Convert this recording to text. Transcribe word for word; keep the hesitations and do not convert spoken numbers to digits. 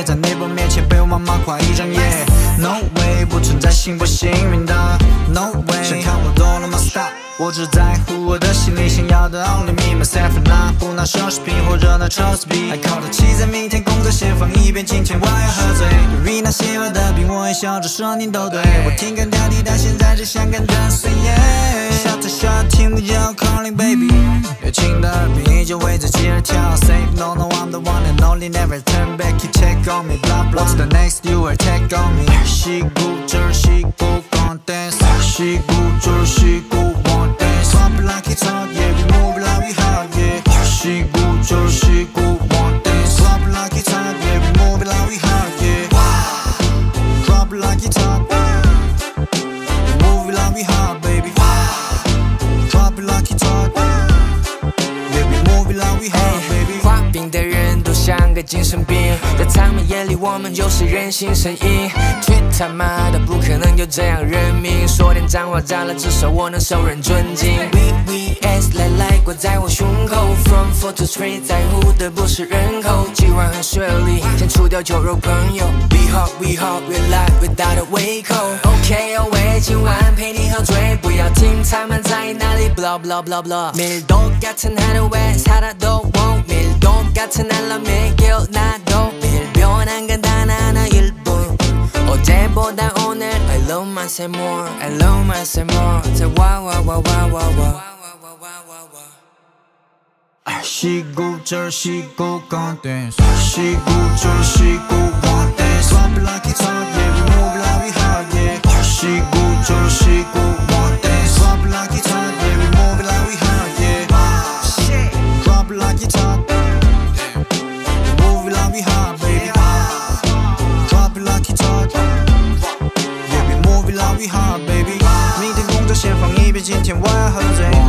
夜，在那波面前被我妈骂垮一整夜。No way， 不存在幸不幸运的 No way， 想看我多了吗 Stop， 我只在乎我的心里想要的 Only me myself and I， 不拿奢侈品或者拿超市比，还靠得起在明天工作先放一边，今天我要喝醉。对于那些我的病，我也笑着说你都对，我听歌调题到现在只想跟着随耶。笑着笑着听你叫 calling baby， 乐清的耳边依旧为自己而跳 Say no no I'm the one and only never turn back you check on me blah blah What's the next you will take on me 西鼓就是西鼓 gon' dance 西鼓就是西鼓 won't dance Drop it like it's hot yeah we move it like we hot yeah 西鼓就是西鼓 won't dance Drop it like it's hot yeah we move it like we hot yeah Drop it like it's hot we move it like we hot baby Drop it like it's hot yeah we move it like we hot baby 画饼的人都像个精神病，在他们眼里我们就是人形声音。去他妈的，不可能就这样认命，说点脏话炸了，至少我能受人尊敬。V V S 来来挂在我胸口 ，From four to three， 在乎的不是人口，计划很顺利，先除掉酒肉朋友。We hot we hot we live without a 胃口。OK OK， 今晚陪你喝醉，不要听他们在哪里 blah blah blah blah。 밀도같은 하루에 살아도 won't 밀도같은 알람에 깨어나도 매일 변한 건 단 하나일 뿐 어제보다 오늘 I love myself more I love myself more say wow wow wow wow wow wow 西鼓就是西鼓 gon' dance 西鼓就是西鼓 won't dance Drop it like it's hot yeah we move it like we hot yeah 西鼓就是西鼓 won't dance Drop it like it's hot yeah we move it like we hot yeah Drop it like it's hot we move it like we hot baby Drop it like it's hot yeah we move it like we hot baby 明天工作先放一边，今天我要喝醉